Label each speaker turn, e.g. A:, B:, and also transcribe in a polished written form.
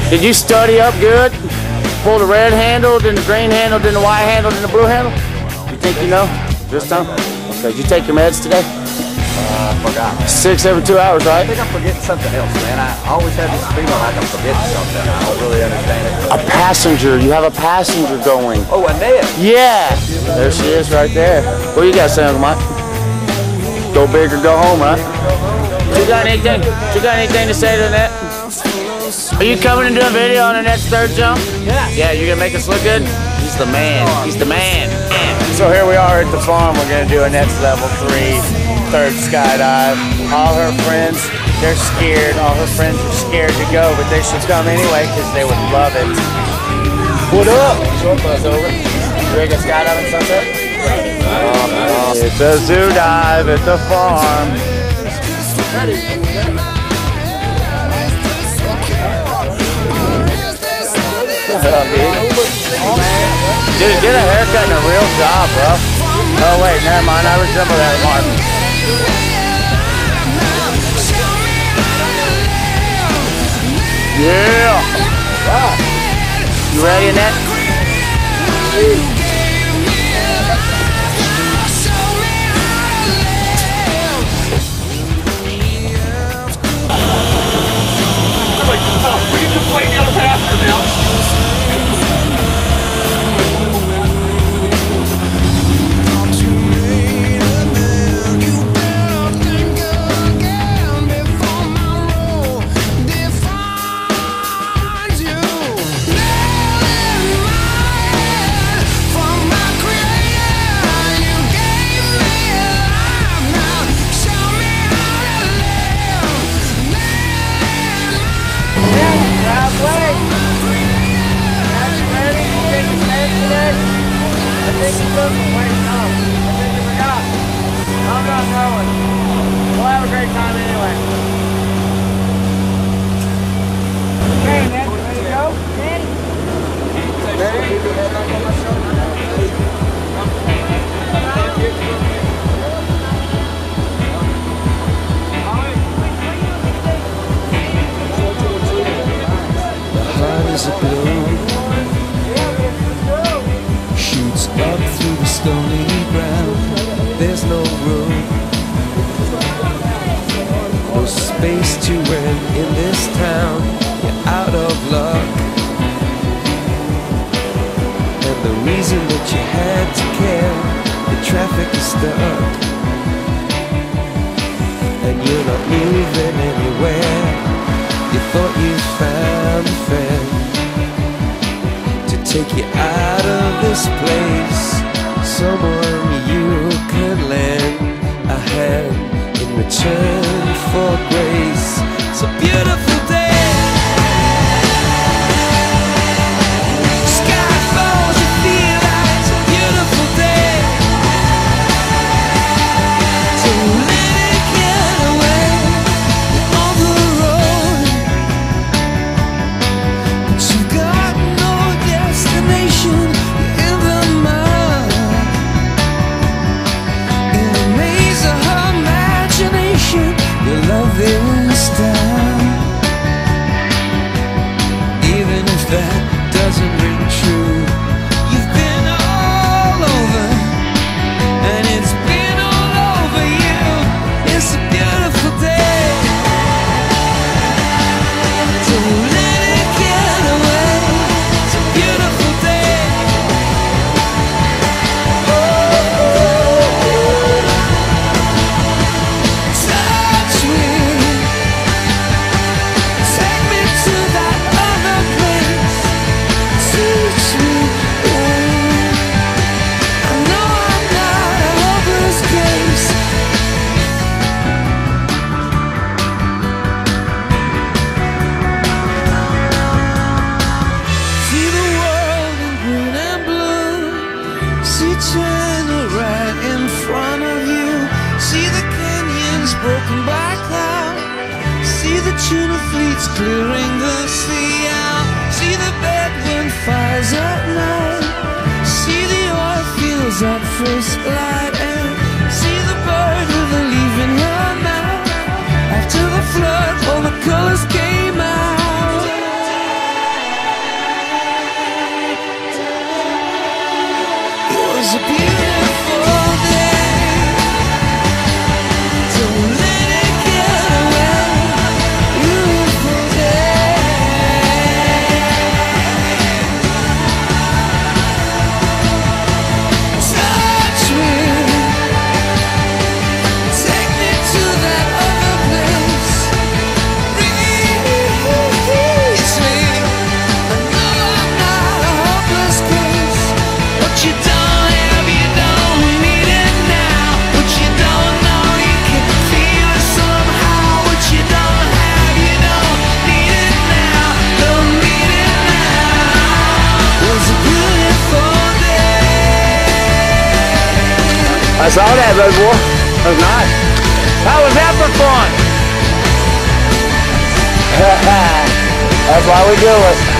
A: Did you study up good? Pull the red handle, then the green handle, then the white handle, then the blue handle? You think you know this time? Okay, did you take your meds today?
B: I forgot.
A: 6 every 2 hours, right?
B: I think I'm forgetting something else, man. I always have this feeling like I'm forgetting something. I don't really understand it.
A: A passenger. You have a passenger going.
B: Oh, Annette.
A: Yeah. There she is right there. What do you got to say, Uncle Mike? Go big or go home, right? You got anything to say to Annette? Are you coming to do a video on Annette's third jump?
B: Yeah.
A: Yeah, you gonna make us look good? He's the man. He's the man. So here we are at the farm. We're gonna do Annette's level 3 third skydive. All her friends, they're scared. All her friends are scared to go, but they should come anyway because they would love it. What up? Short bus over. You ready to go skydiving sunset? It's a zoo dive at the farm. Ready? Dude, get a haircut and a real job, bro. Oh wait, never mind. I resemble that remark. Yeah. Wow. You ready, Annette?
C: We can just wait down the pasture now. We'll have a great time anyway. Okay, man, ready to go?
D: The heart is a blue, shoots up through the stony ground. There's no room, no space to win in this town. You're out of luck, and the reason that you had to care, the traffic is stuck, and you're not moving anywhere. You thought you found a friend to take you out of this place, someone you can lend a hand in return for grace. It's a beautiful day. Sky falls, you feel like it's a beautiful day. So let it get away on the road, but you've got no destination. You're in the mud, in a maze of her imagination. Your love is down, even if that doesn't ring true. You've been all over, and it's been all over you. It's a beautiful day, so let it get away. It's a beautiful day. Touch me, take me to that other place. Teach me, I know I'm not a hopeless case. See the world in green and blue. See China right in front of you. See the canyons broken by cloud. See the tuna fleets clearing the sea out. See the Bedouin fires at night. See the oil fields at first light. And see the bird with a leaf in her mouth. After the flood, all the colors came out.
A: I saw that, baby boy. That was nice. How was that for fun? That's why we do it.